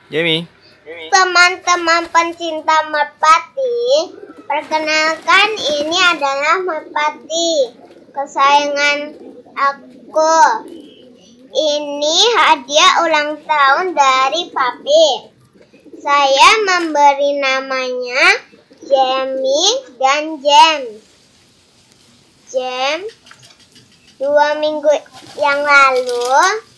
Jamie. Teman-teman pencinta merpati, perkenalkan ini adalah merpati kesayangan aku. Ini hadiah ulang tahun dari papi. Saya memberi namanya Jamie dan James. James, 2 minggu yang lalu,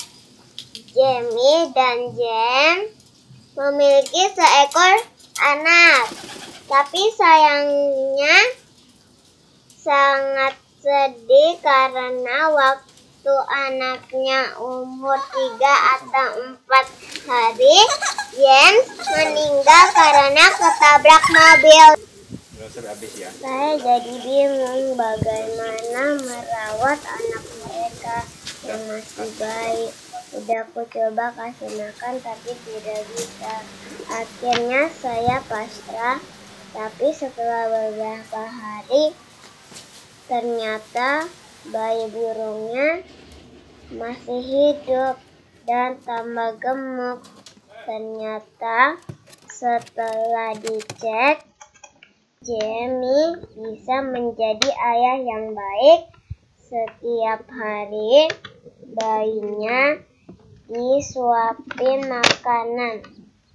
Jamie dan James memiliki seekor anak, tapi sayangnya sangat sedih karena waktu anaknya umur 3 atau 4 hari, James meninggal karena ketabrak mobil. Saya jadi bingung bagaimana merawat anak mereka yang masih bayi. Udah aku coba kasih makan tapi tidak bisa. Akhirnya saya pasrah, tapi setelah beberapa hari ternyata bayi burungnya masih hidup dan tambah gemuk. Ternyata setelah dicek, Jamie bisa menjadi ayah yang baik. Setiap hari bayinya disuapin makanan.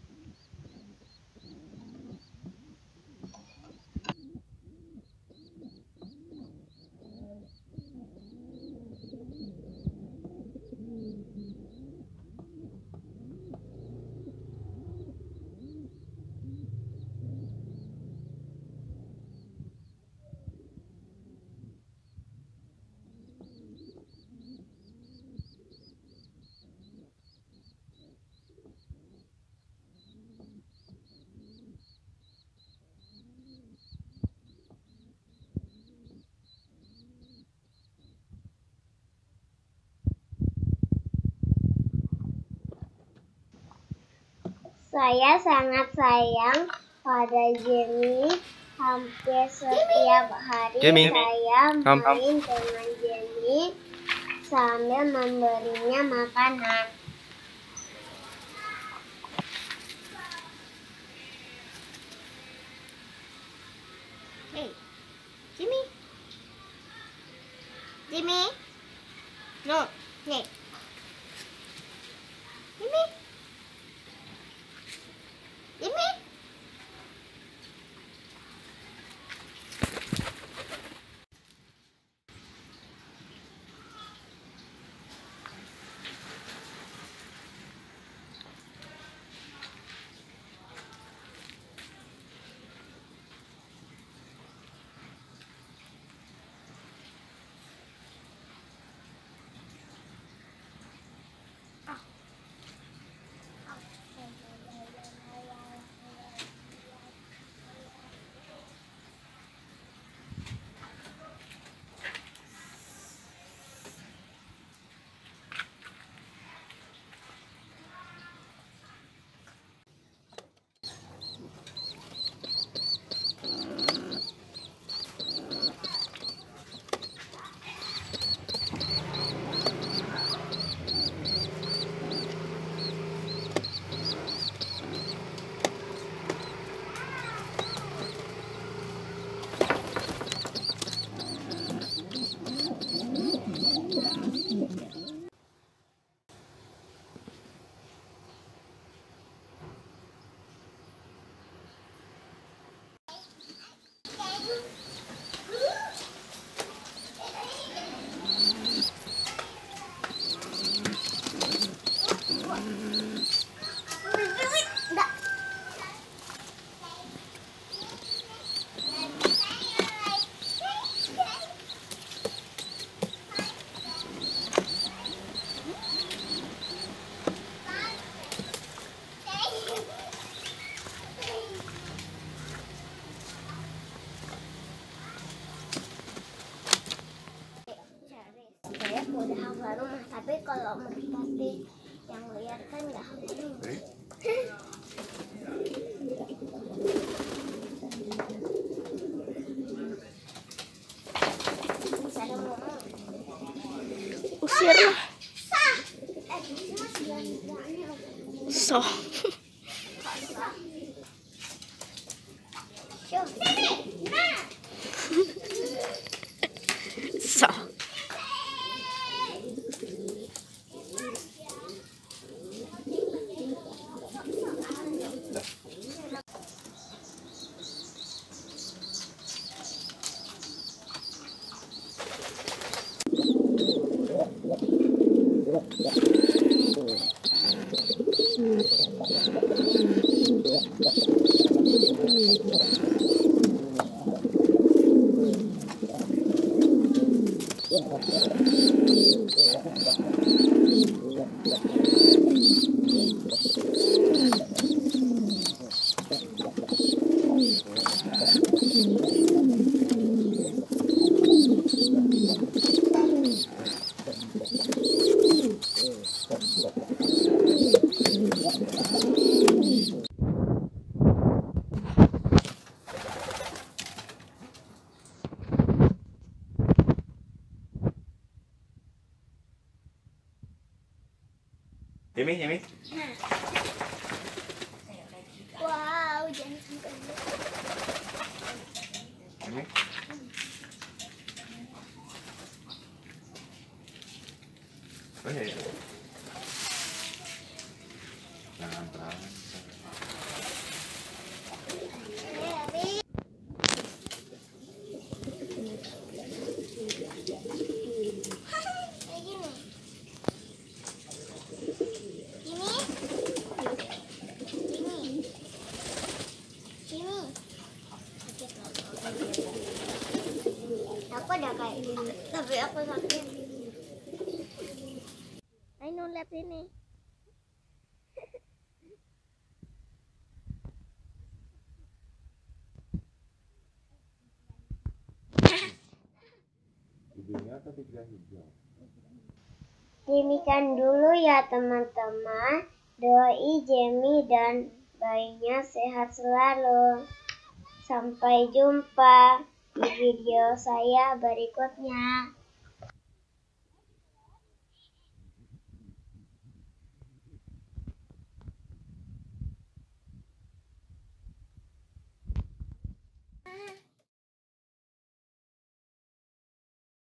Saya sangat sayang pada Jamie. Hampir setiap hari saya main dengan Jamie sambil memberinya makanan. Hey, Jamie. Jamie. No, nih. Jamie. Jamie. Udah hafal rumah, tapi kalau merpati yang liar kan nggak hafal rumah. Usir lah. So. So. Yumi. Wow, jangan sampai. Yumi. Oh iya. Pelan-pelan. Aku udah kayak gini, tapi aku sakit. Ayo lihat ini. Hijaunya atau tiga hijau? Demikian dulu ya teman-teman. Doi Jamie dan bayinya sehat selalu. Sampai jumpa di video saya berikutnya.